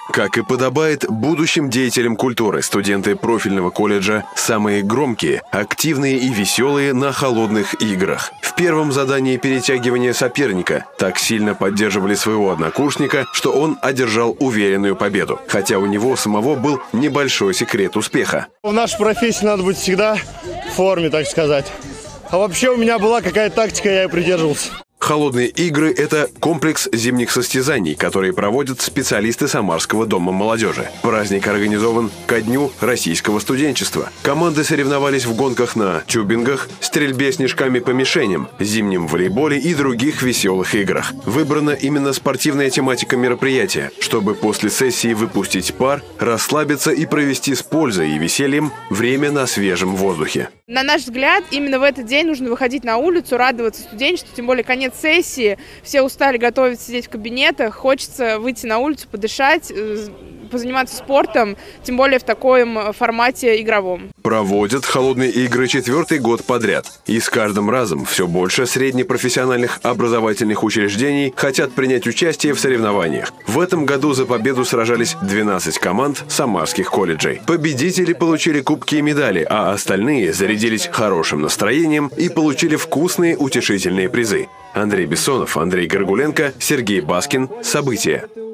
Как и подобает будущим деятелям культуры, студенты профильного колледжа самые громкие, активные и веселые на холодных играх. В первом задании перетягивания соперника так сильно поддерживали своего однокурсника, что он одержал уверенную победу. Хотя у него самого был небольшой секрет успеха. В нашей профессии надо быть всегда в форме, так сказать. А вообще у меня была какая-то тактика, я и придерживался. Холодные игры – это комплекс зимних состязаний, которые проводят специалисты Самарского дома молодежи. Праздник организован ко дню российского студенчества. Команды соревновались в гонках на тюбингах, стрельбе снежками по мишеням, зимнем волейболе и других веселых играх. Выбрана именно спортивная тематика мероприятия, чтобы после сессии выпустить пар, расслабиться и провести с пользой и весельем время на свежем воздухе. На наш взгляд, именно в этот день нужно выходить на улицу, радоваться студенчеству, тем более конец сессии, все устали, готовиться сидеть в кабинетах, хочется выйти на улицу, подышать, позаниматься спортом, тем более в таком формате игровом. Проводят холодные игры 4-й год подряд. И с каждым разом все больше среднепрофессиональных образовательных учреждений хотят принять участие в соревнованиях. В этом году за победу сражались 12 команд самарских колледжей. Победители получили кубки и медали, а остальные зарядились хорошим настроением и получили вкусные утешительные призы. Андрей Бессонов, Андрей Горгуленко, Сергей Баскин. События.